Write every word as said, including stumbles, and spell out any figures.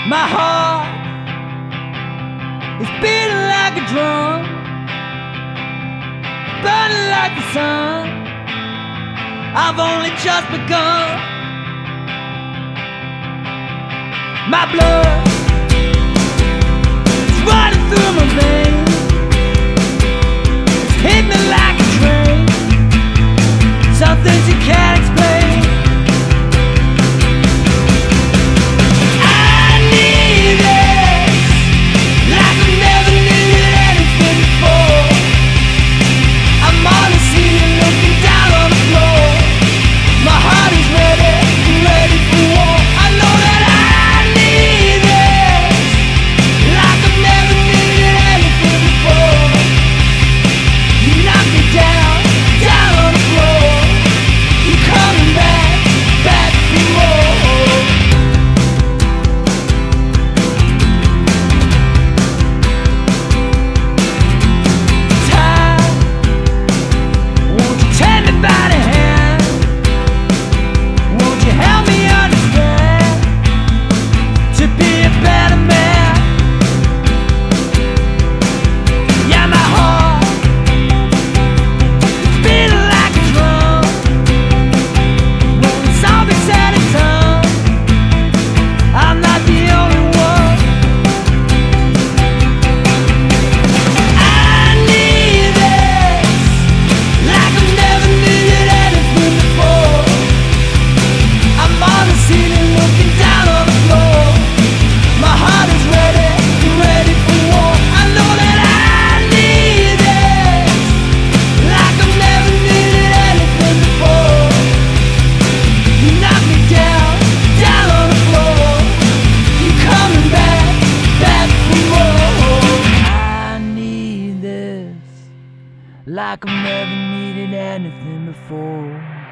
My heart is beating like a drum, burning like the sun. I've only just begun. My blood is running through my veins, it's hitting me like a train. Some things you can't explain. I need it like I've never needed anything before. I'm on the ceiling looking down on the floor. My heart is ready, ready for war. I know that I need it like I've never needed anything before. You knock me down, down on the floor. You're coming back, back for more. Time, won't you take me by the hand? Won't you help me understand to be a better man? Yeah, my heart is beating like a drum. When it's all been said and done, I'm not the only one. I need this like I've never needed anything before. I'm on the ceiling looking down on the floor. My heart is ready, ready for war. I know that I need this like I've never needed anything before. You knock me down, down on the floor. You're coming back, back for more. I need this like I've never needed anything before.